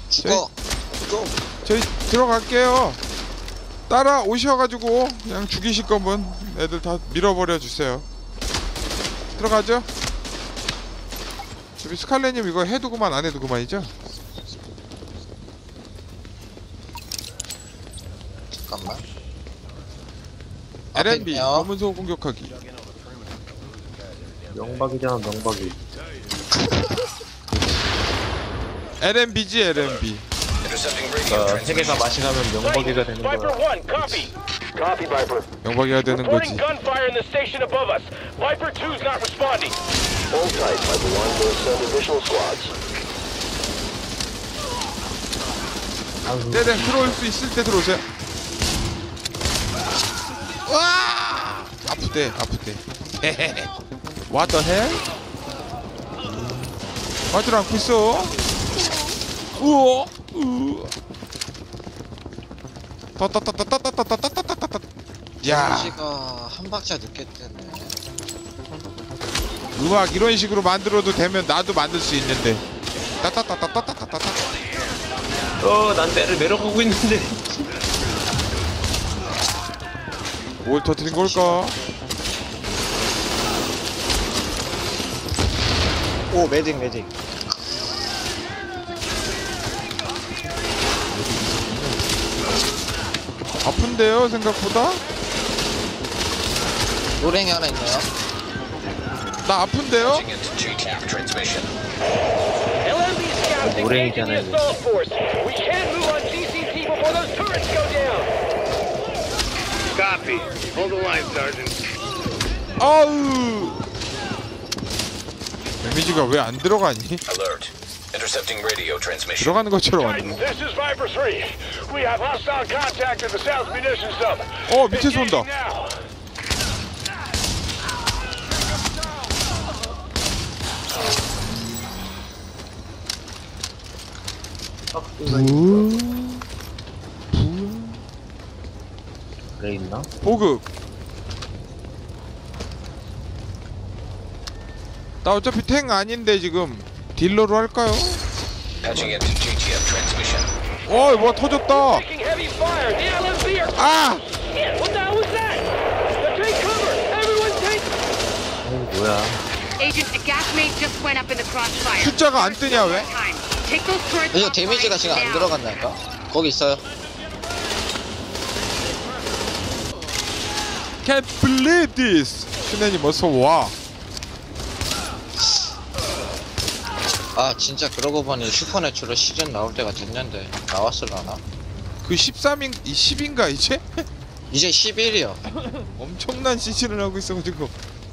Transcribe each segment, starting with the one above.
죽어. 저희 들어갈게요. 따라 오셔가지고 그냥 죽이실 거면 애들 다 밀어버려 주세요. 들어가죠. 저기 스칼렛님 이거 해두고만 안 해두고만이죠? 잠깐만. LNB 있네요. 검은소 공격하기. 명박이잖아, 명박이. LNB지 LNB. 세계가 맛이 가면 명박이가 되는 거야. Viper 1, copy. Copy, Viper. 영박이가 되는 거지. Reporting gunfire in the station above us. Viper 2's not responding. Hold tight, Viper 1. We'll send additional squads. 네네 들어올 수 있을 때 들어오세요. 와 아프대 아프대. What the hell? 맞을 않고 있어. 우와 따따따따따따따따따따따. 야 시가 한 박자 늦게 뜨네. 음악 이런 식으로 만들어도 되면 나도 만들 수 있는데. 따따따따따따따따. 난 때를 내려가고 있는데. 뭘 터뜨린 걸까? 오 매딩 매딩. 아픈데요 생각보다? 노랭이 하나 있네요. 나 아픈데요? LMB scouts engaging the 오랭이잖아요. assault force. We can't move on GCT before those turrets go down. Copy. Hold the line, Sergeant. 아우 데미지가 왜 안 들어가니? Alert. Intercepting radio transmission. 들어가는 것처럼 Titan, 왔네. this is Viper 3. We have hostile contact at the South Munitions Dump. 밑에서 온다. Engaging now. 그래 있나? 보급. 나 어차피 탱 아닌데 지금 딜러로 할까요? Patching into GTF transmission. 뭐 터졌다. Taking heavy fire. The LMB are. 아! Shit, what the hell was that? The take cover. Everyone take. 뭐야? Agent, a gas main just went up in the crossfire. 숫자가 안 뜨냐 왜? Time. Take those turrets 이거 offline 데미지가 지금 안 now. 들어간다니까? 거기 있어요. Can't believe this. 슈네님 어서 와. 아 진짜 그러고 보니 슈퍼내추럴 시즌 나올 때가 됐는데 나왔을라나? 그 13인 10인가 이제? 이제 11이요. 엄청난 시즌을 하고 있어가지고.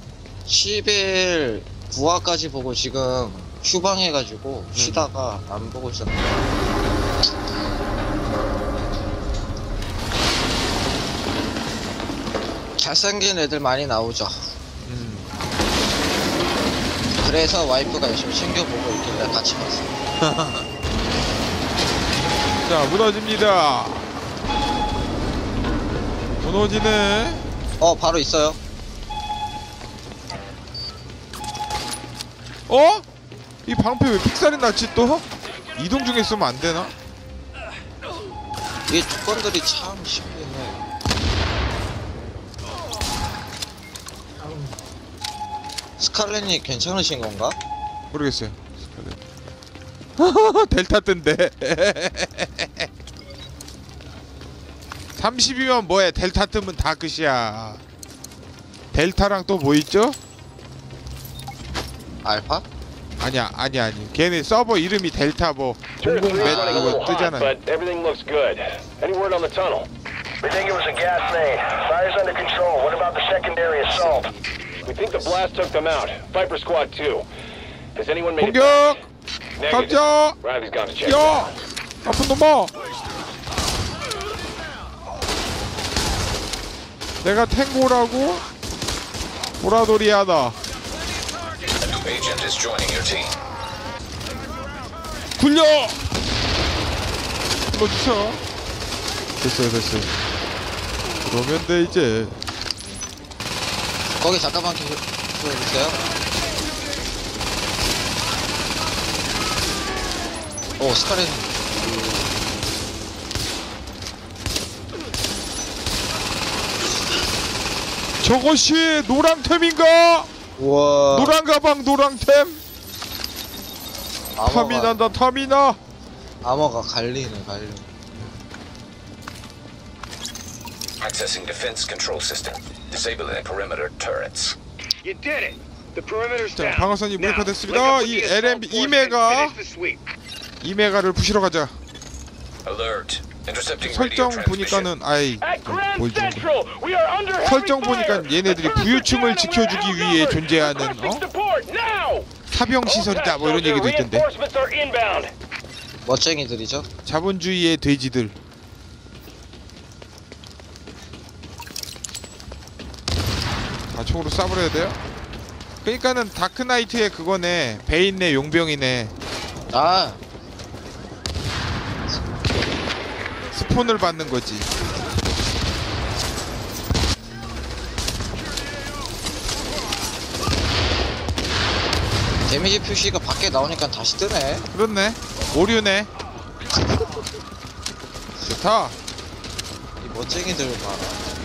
11 9화까지 보고 지금 휴방해가지고 쉬다가 안 보고 있었는데. 잘생긴 애들 많이 나오죠. 그래서 와이프가 열심히 챙겨보고 있길래 같이 봤어. 자 무너집니다. 무너지네. 바로 있어요. 이 방패 왜 픽살이 났지 또? 이동 중에 쓰면 안 되나? 이 조건들이 참 신기해. 스칼렛이 괜찮으신 건가? 모르겠어요. 스칼렛. 델타 뜬데. 30이면 뭐해? 델타 뜨면 다 끝이야. 델타랑 또 뭐 있죠? 알파? 아니. 걔네 서버 이름이 델타 뭐 Turret 3 is 몇 running a 그거 little hot, 뜨잖아. but everything looks good. Any word on the tunnel? We think it was a gas main. Fire's under control. What about the secondary assault? We think the blast took them out. Viper Squad 2. Has anyone made it? 공격! Negative. 깜짝! Riley's gone to check. 야! 아픈 놈아! 내가 탱고라고? 보라돌이하다. A new agent is joining your team. 굴려! 멈춰. 됐어요. 그러면 돼 이제. 거기 잠깐만 기다려주세요. 스카렛. 저것이 노랑템인가? 우와. 노랑 가방 노랑템. 탐이 아머가, 난다 탐이 나. 아머가 갈리네, 갈려. Accessing defense control system. Disabling perimeter turrets. You did it. The perimeter's 자, down. 방어선이 Now, 무력화됐습니다. link up with 이 the assault LMB force and 2메가 finish the sweep. 2메가를 부시러 가자. Alert. Intercepting radio 설정 transmission. 보니까는 아이 At Grand 뭘 좀. Central, we are under heavy 설정 fire. 보니까 얘네들이 부유층을 지켜주기 위해 존재하는 Support now. 사병 시설이다 뭐 이런 얘기도 있던데. Reinforcements are inbound. 멋쟁이들이죠? 자본주의의 돼지들. 다 총으로 쏴버려야 돼요? 그러니까는 다크나이트의 그거네. 베인네 용병이네. 아, 스폰을 받는 거지. 데미지 표시가 밖에 나오니까 다시 뜨네. 그렇네. 오류네. 좋다. 이 멋쟁이들 봐라.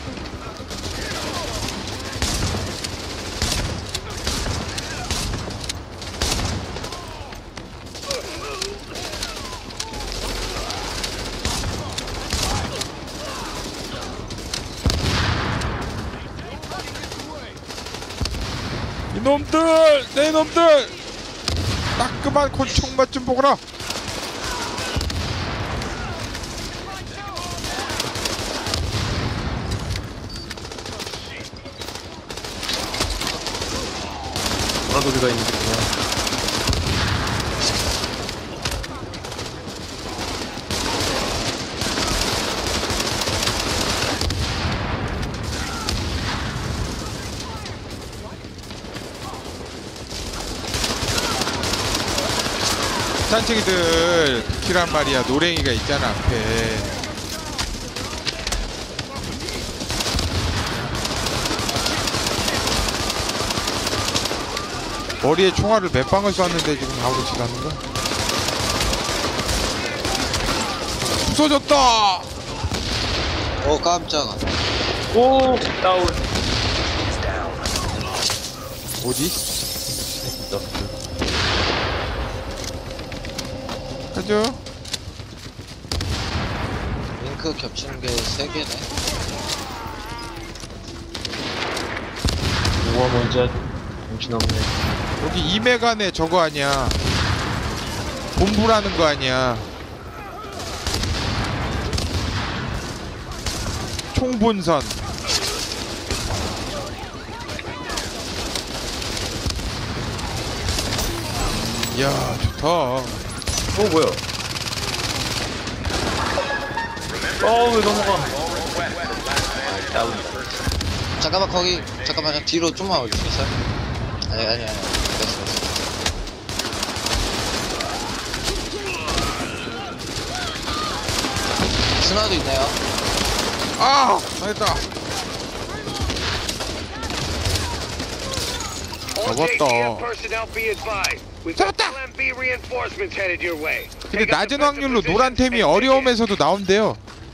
이놈들! 내 놈들! 따끔한 곤충 맛 좀 보거라. 보라돌이가 있는데 그냥. 짠챙이들 키란 말이야. 노랭이가 있잖아 앞에. 머리에 총알을 몇 방을 쐈는데 지금 아무렇지도 않은 거야? 부서졌다. 깜짝아. 오, 다운. 어디? 가죠. 링크 겹치는 게 3개네. 뭐가 뭔지 정신없네. 여기 2메간에 저거 아니야. 본부라는 거 아니야. 총본선. 이야 좋다. 뭐야? 왜 넘어가? 다운. 잠깐만, 거기, 잠깐만요. 뒤로 좀만 올릴 수 있어요? 아니. 됐어. 스나도 있네요. 아 망했다. 잡았다. 잡았다. 근데 낮은 확률로 노란템이 어려움에서도 나온대요.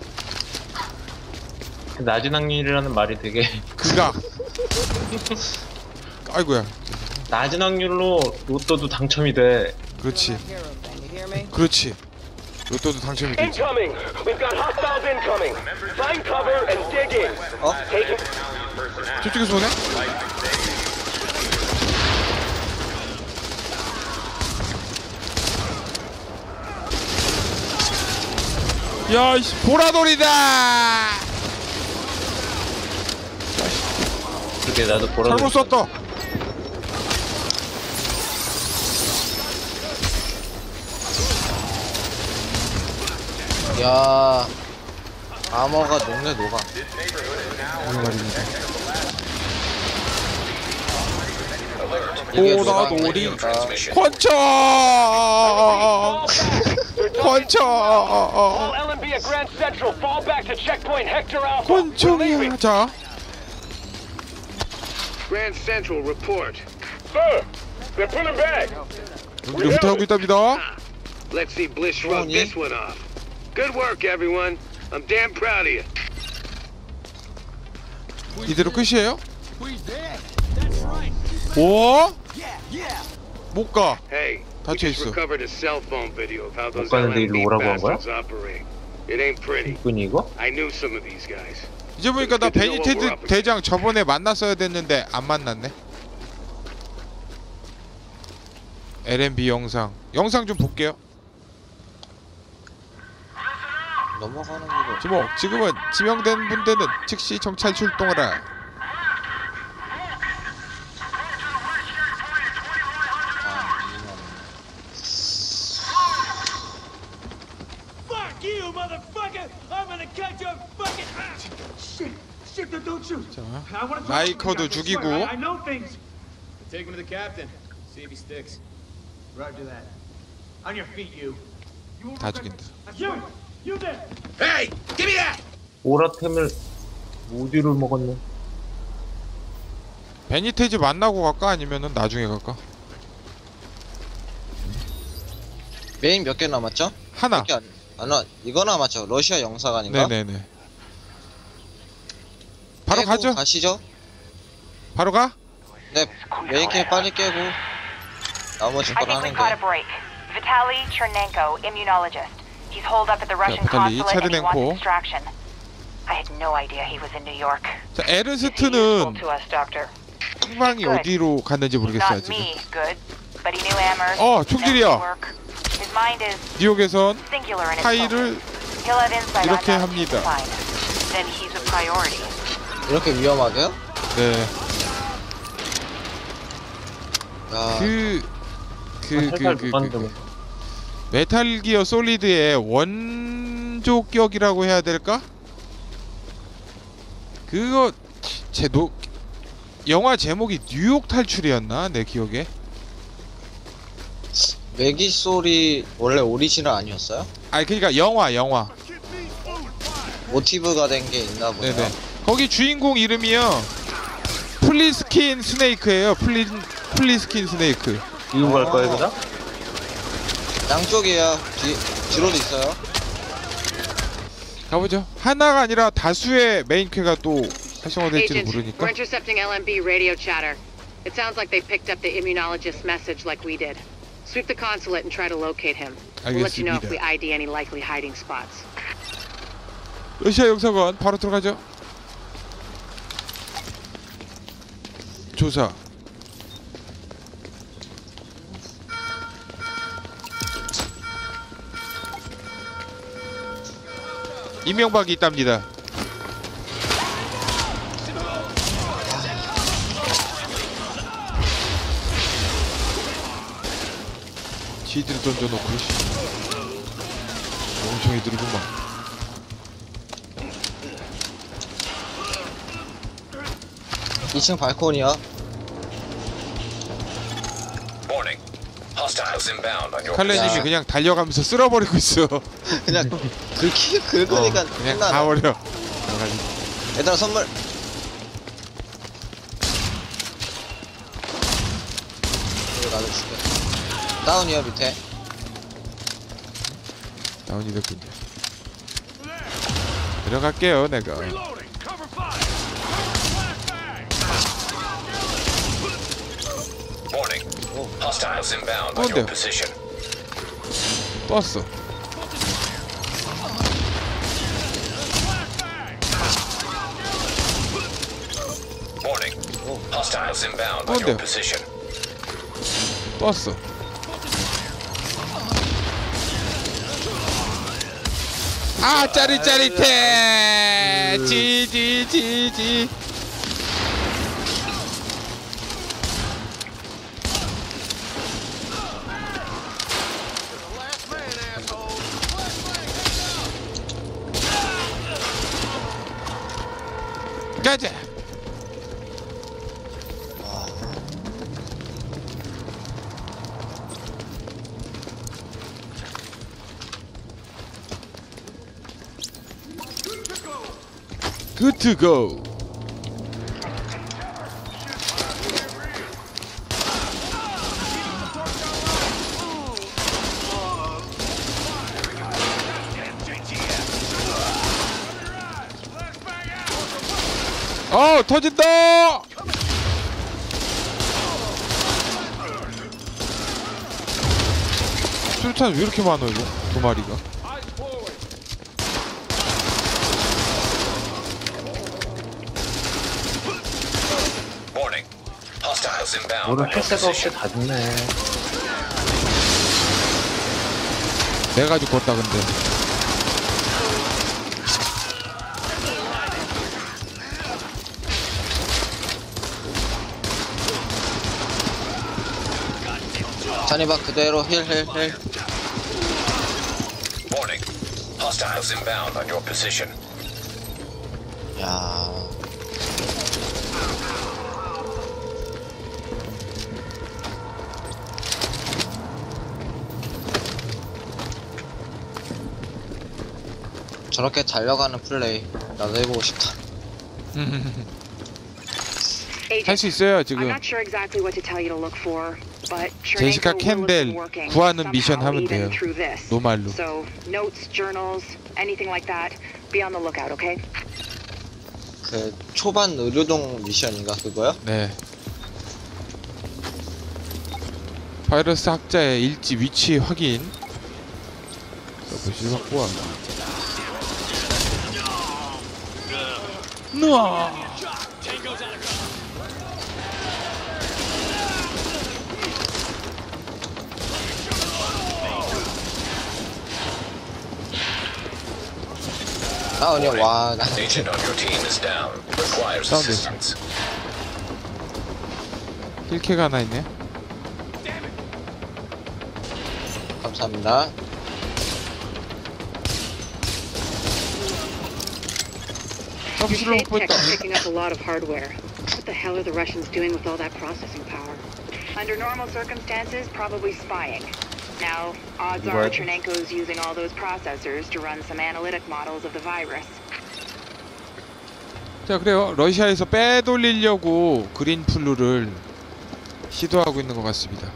낮은 확률이라는 말이 되게 그가. 아이고야. 낮은 확률로 로또도 당첨이 돼. 그렇지. 그렇지. 로또도 당첨이 되지. Incoming. We've got hostiles incoming. Find cover and dig in. Take it. 저쪽에서 오네? 야, 이씨, 보라돌이다! 그게 나도 보라돌이. 잘못 썼다. 야, 아머가 녹네, 녹아. 무슨 말입니다. 이게 보라돌이 노란색이니까. 권총! 권총! All LMB at Grand Central, fall back to checkpoint Hector Alpha. 권총이야. 자, Grand Central, report. Sir, they're pulling back. 우리 후퇴하고 있답니다. Let's see Bliss shrug this one off. Good work, everyone. I'm damn proud of you. 이대로 끝이에요? 오? 못 가. Hey, we 닫혀 just 있어. recovered a cell phone video of how those 가는데 LMB 일로 오라고 한 거야? bastards operate. It ain't pretty. 군이 이거? I knew some of these guys. 이제 보니까 나 베니테드 대장 저번에 만났어야 됐는데 안 만났네. LMB 영상 좀 볼게요. 넘어가는 길을. 주목. 지금은 지명된 분들은 즉시 정찰 출동하라. 자, 라이커도 죽이고. Take him to the captain. See if he sticks. Roger that. On your feet, you. 다 죽인다. You there. Hey, give me that. 오라템을 모듈을 먹었네. 베니테즈 만나고 갈까 아니면은 나중에 갈까? 메인 몇 개 남았죠? 하나. 몇 개 이거 남았죠. 러시아 영사관인가? 네네네. 바로 깨고 가죠. 가시죠. 바로 가? 네, 메인 캠 빨리 깨고 나머지 걸 I think we 하는 caught a 게. break. Vitaly Chernenko, immunologist. He's holed up at the Russian Vitaly consulate and he wants Chernenko. extraction. I had no idea he was in New York. 자, Is he useful 에르스트는 to us, Doctor? 상방이 어디로 갔는지 He's 모르겠어요 not 지금. me, good, but he knew Amherst. 총질이야. knows his work. His mind is 뉴욕에선 singular in its 파일을 focus. He'll have insight on 이렇게 that 합니다. fine. Then he's a priority. 이렇게 위험하게요? 네. 야, 메탈 기어 솔리드의 원조격이라고 해야 될까? 그거 영화 제목이 뉴욕 탈출이었나? 내 기억에. 메기 소리 원래 오리지널 아니었어요? 아니 그러니까 영화. 모티브가 된 게 있나 보네요. 네네. 거기 주인공 이름이요. 플리스킨 스네이크예요. 플리스킨 스네이크. 이거 갈 거야 그다? 양쪽이야. 뒤로도 있어요. 가보죠. 하나가 아니라 다수의 메인 퀘가 또 활성화될지도 Agent, 모르니까. we're intercepting LMB radio chatter. It sounds like they picked up the immunologist's message like we did. Sweep the consulate and try to locate him. We'll let you know if we ID any likely hiding spots. 러시아 영사관 바로 들어가죠. 조사. 이명박이 있답니다. 지들 던져놓고 멍청이들이구만. 이 2층 발코니야. Warning. Hostiles inbound on your 칼레님이 야. 그냥 달려가면서 쓸어버리고 있어. 그냥 긁으니까 그냥 끝나네. 가버려. 얘들아 선물. 이거 나도 줄게. 다운이야 밑에. 다운이 됐군요. 들어갈게요 내가. Warning. Hostiles inbound on 뭔데요? your position. 떴어. Warning. Hostiles inbound on 뭔데요? your position. 떴어. 아 짜릿짜릿해. 지지지지. 가자. Good to go. 터진다. 술탄 왜 이렇게 많아 이거? 두 마리가. Warning. Hostiles inbound 오늘 on 할 your 새가 없이 position. 다 죽네. 내가 죽었다 근데. 잔이박 그대로 힐. Warning. Hostiles inbound on your position. 야. 저렇게 달려가는 플레이 나도 해보고 싶다. 할 수 있어요 I'm 지금. not sure exactly what to tell you to look for, but 제시카 Chernenko will have 캔델 been working 구하는 미션 somehow 하면 even 돼요. through this. 노말로. So notes, journals, anything like that, be on the lookout, okay? 그 초반 의료동 미션인가 그거요? 네. 바이러스 학자의 일지 위치 확인. 서브실 확보함. 누아. 아니야 와 나. Agent on your team is down. Requires Sound assistance. 힐캐가 하나 있네. 감사합니다. Your 서브실로 safe 확보했다. tech's picking up a lot of hardware. What the hell are the Russians doing with all that processing power? Under normal circumstances, probably spying. Now, odds are What? Chernenko's using all those processors to run some analytic models of the virus. 자 그래요. 러시아에서 빼돌리려고 그린플루를 시도하고 있는 것 같습니다.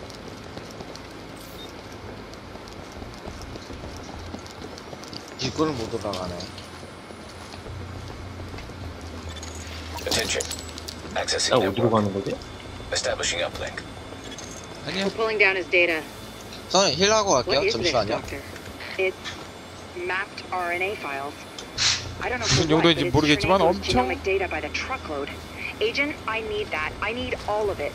이걸 못 올라가네. Attention. 야 Accessing 어디로 network. 가는 거지? Establishing uplink. 아니야. We're pulling down his data. 저는 힐하고 What 갈게요. is this, 잠시만요. Doctor? It's mapped RNA files. I don't know 무슨 for what, 용도인지 but it's 모르겠지만 Chernenko's 엄청 genomic data by the truckload. Agent, I need that. I need all of it.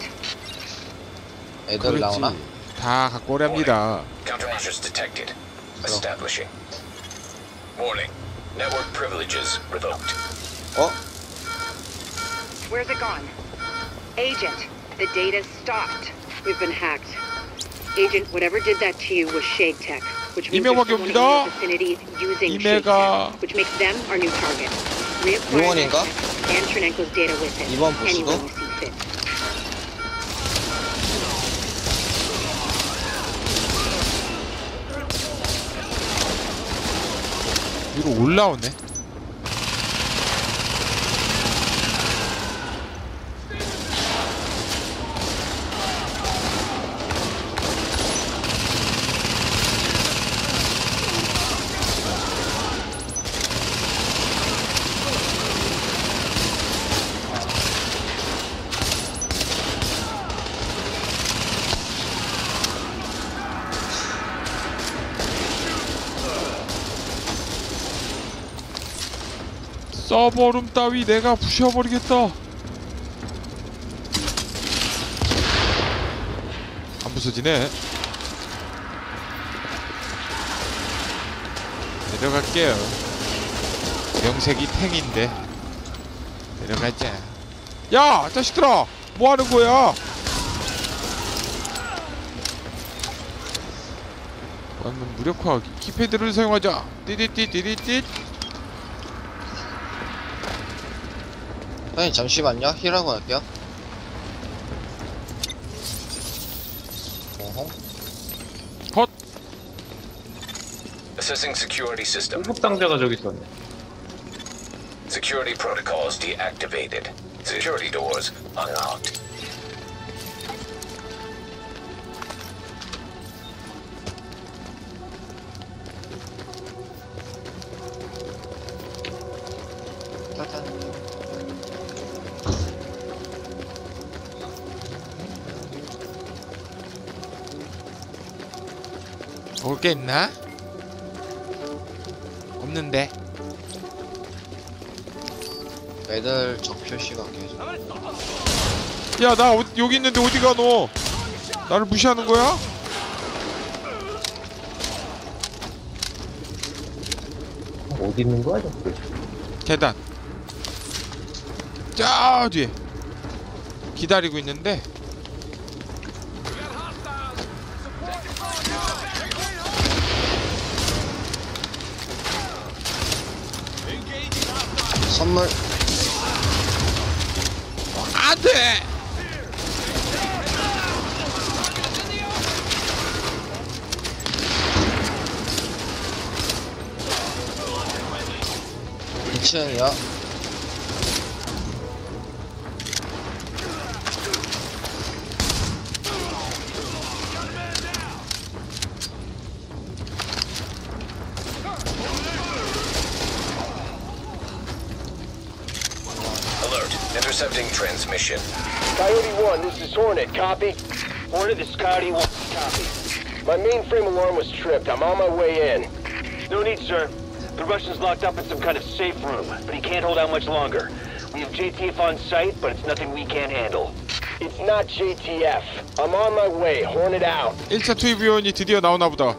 애들 나오나? 그렇지. 다 갖고 오랍니다. Countermeasures detected. Establishing. Warning. Network privileges revoked. 어? Where's it gone? Agent, the data's stopped. We've been hacked. Agent, whatever did that to you was Shade Tech, which means there's 이명박이 someone in 옵니다. your vicinity using Shade 이메가. Tech, which makes them our new target. Reacquire 요원인가? that and Chernenko's data with it. 이번 보시고. Anyone you see fit. 위로 올라오네. 서버룸 따위 내가 부셔버리겠다. 안 부서지네. 내려갈게요. 명색이 탱인데 내려가자. 야 자식들아 뭐하는 거야? 완전 무력화 키패드를 사용하자. 띠디띠디디띠. 형님 잠시만요. 힐하고 갈게요. 어허. 컷. Assessing security system. 구급상자가 저기 있었네. Security protocols deactivated. Security doors unlocked. 짜잔. 먹을 게 있나? 없는데. 애들 적 표시가 계속. 야, 나 여기 있는데 어디가 너? 나를 무시하는 거야? 어디 있는 거야, 저기? 계단. 저 뒤에 기다리고 있는데. 선물. 안돼. 이층이야. Alert. Intercepting transmission. Coyote 1, this is Hornet. Copy? Hornet, this is Coyote 1. Copy. My mainframe alarm was tripped. I'm on my way in. No need, sir. The Russian's locked up in some kind of safe room, but he can't hold out much longer. We have JTF on site, but it's nothing we can't handle. It's not JTF. I'm on my way. Hornet out. 1차 투입 요원이 드디어 나오나 보다.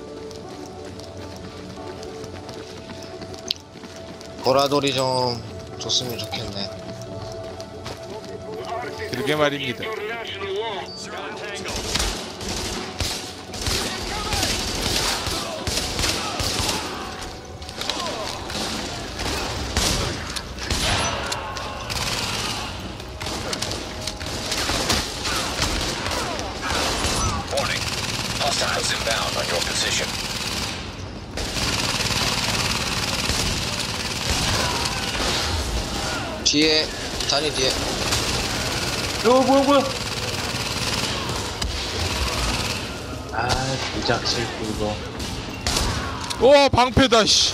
보라돌이 좀 줬으면 좋겠네. 그러게 말입니다. Warning. Hostiles inbound on your position. 뒤에 다리 뒤에. 뭐야? 아, 조작 실수 이거. 오, 방패다 씨.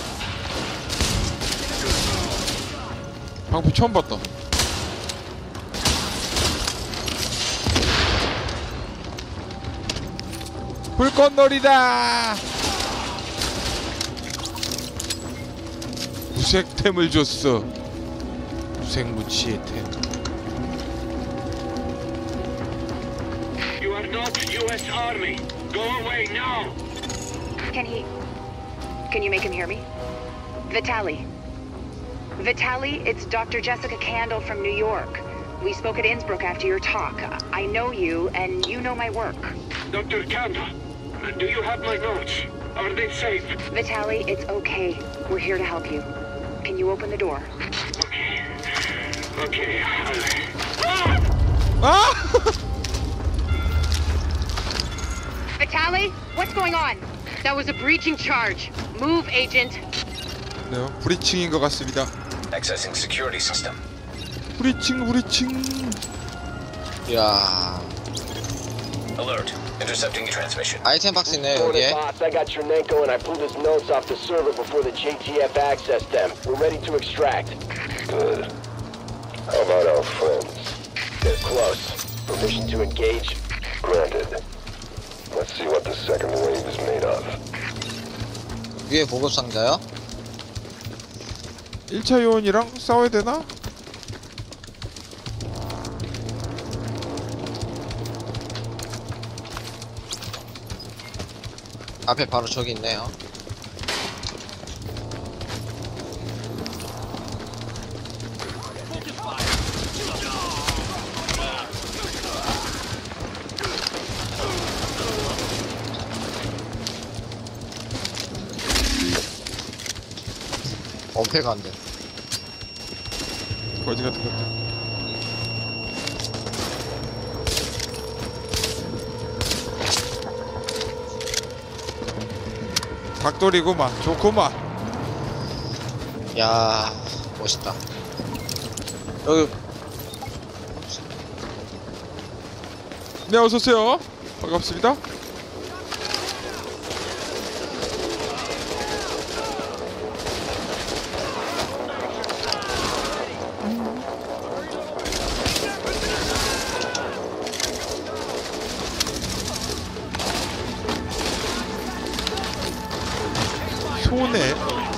방패 처음 봤다. 불꽃놀이다. 무색템을 줬어. 무색무치의 템. You are not U.S. Army. Go away now. Can you make him hear me? Vitali. Vitali, it's Dr. Jessica Candle from New York. We spoke at Innsbruck after your talk. I know you, and you know my work. Dr. Candle, do you have my notes? Are they safe? Vitali, it's okay. We're here to help you. Can you open the door? Okay. 아! Vitali, what's going on? That was a breaching charge. Move, Agent. 네, 브리칭인 것 같습니다. Accessing security system. 브리칭. 야, Alert. Intercepting transmission. 아이템 박스 있네 Hornet 여기에. boss, I got Chernenko and I pulled his notes off the server before the JTF accessed them. We're ready to extract. Good. How about our friends? They're close. Permission to engage? Granted. Let's see what the second wave is made of. 위에 보급 상자요? 1차 요원이랑 싸워야 되나? 앞에 바로 저기 있네요. 엄폐가 안 돼. 거지 같은 것들. 닭돌이구만. 좋구만. 야, 멋있다. 여기 네, 어서오세요. 반갑습니다. 손에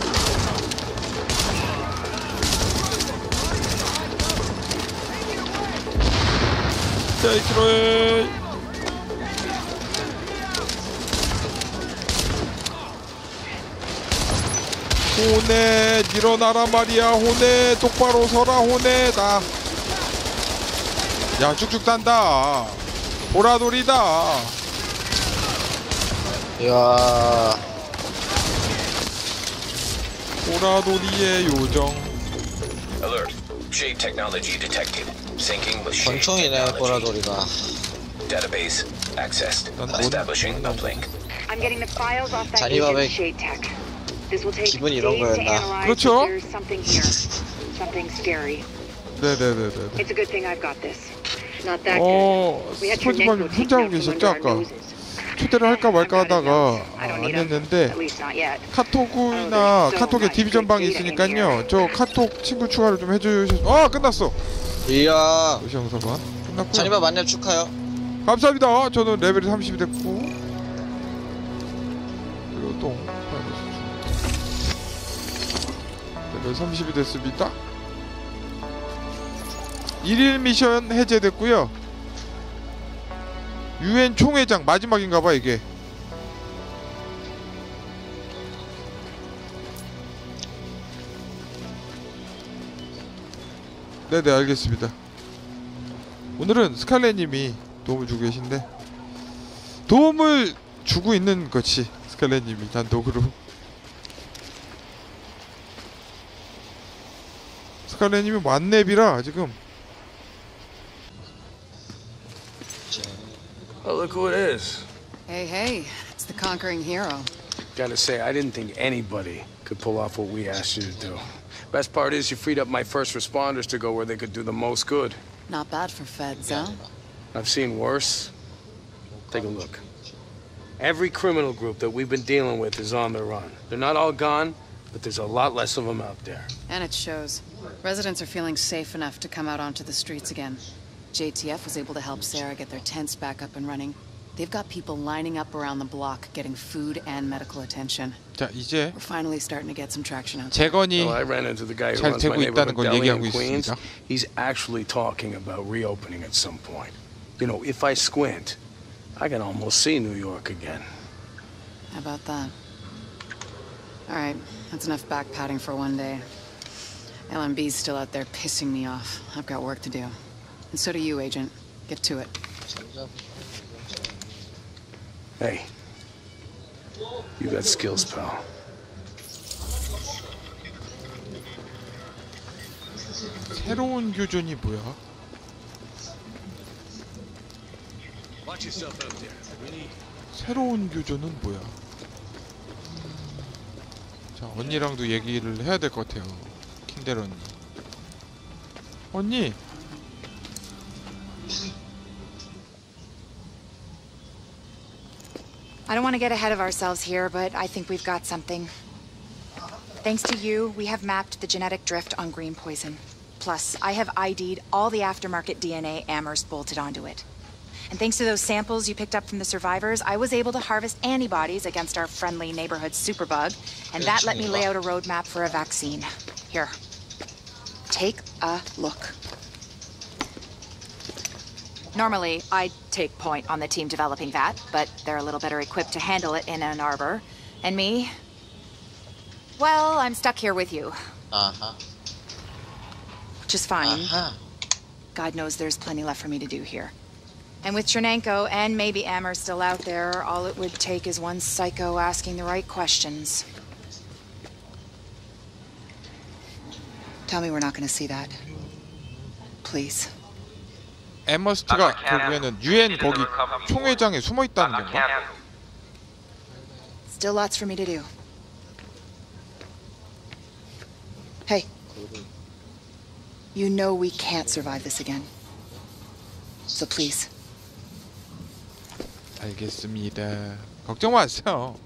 테이크로이 호네 일어나라 말이야. 호네 똑바로 서라. 호네 나. 야 쭉쭉 단다. 보라돌이다. 이야. 보라돌이의 요정. Alert. Shade technology detected. Syncing with Shade 권총이네 technology. 보라돌이가. Database accessed. 넌 Establishing uplink. I'm getting the files off that 자니밥의 agent Shade Tech. This will take 기분이 days 이런 to 거였나? analyze, 그렇죠. but there's something here. Something scary. 네네네네. It's a good thing I've got this. Not that good. We had 스포츠맘이 Chernenko take 혼자 하고 down from 계셨죠 under our 아까? noses. 초대를 할까 말까 I've got his 하다가 notes. I don't 안 need 'em. 했는데 At least not yet. 카톡이나 so 카톡에 much 디비전 good 방이 data in 있으니까요. 저 카톡 친구 추가를 좀 해주셔서 끝났어. 이야. 도시 영사관 끝났고. 자니밥 만렙 축하요. 감사합니다. 저는 레벨이 30이 됐고 그리고 또 레벨 30이 됐습니다. 1일 미션 해제됐고요. UN 총회장 마지막인가봐 이게. 네네 알겠습니다. 오늘은 스칼렛님이 도움을 주고 계신데 도움을 주고 있는 거지. 스칼렛님이 단독으로. 스칼렛님이 완랩이라 지금. Oh, look who it is. Hey, hey, it's the conquering hero. Gotta say, I didn't think anybody could pull off what we asked you to do. Best part is you freed up my first responders to go where they could do the most good. Not bad for feds, huh? I've seen worse. Take a look. Every criminal group that we've been dealing with is on the run. They're not all gone, but there's a lot less of them out there. And it shows. Residents are feeling safe enough to come out onto the streets again. JTF was able to help Sarah get their tents back up and running. They've got people lining up around the block getting food and medical attention. 자 이제 We're finally starting to get some traction out there. 재건이 Well, I ran into the guy who 잘 runs my 되고 있다는 neighborhood 걸 deli 얘기하고 in Queens. 있습니다. He's actually talking about reopening at some point. You know, if I squint, I can almost see New York again. How about that? All right, that's enough back-patting for one day. LMB's still out there pissing me off. I've got work to do. And so do you, Agent. Get to it. Hey, you got skills, pal. 새로운 교전이 뭐야? 새로운 교전은 뭐야? 자 언니랑도 얘기를 해야 될 것 같아요. 킨델 언니. 언니. I don't want to get ahead of ourselves here, but I think we've got something. Thanks to you, we have mapped the genetic drift on green poison. Plus, I have ID'd all the aftermarket DNA Amherst bolted onto it. And thanks to those samples you picked up from the survivors, I was able to harvest antibodies against our friendly neighborhood superbug, and that let me lay out a roadmap for a vaccine. Here. Take a look. Normally, I'd take point on the team developing that, but they're a little better equipped to handle it in Ann Arbor. And me? Well, I'm stuck here with you. Uh-huh. Which is fine. Uh-huh. God knows there's plenty left for me to do here. And with Chernenko and maybe Amherst still out there, all it would take is one psycho asking the right questions. Tell me we're not going to see that. Please. 에머스트가 결국에는 UN 거기 총회장에 숨어 있다는 건가? Still lots for me to do. Hey. You know we can't survive this again. So please. 알겠습니다. 걱정 마세요.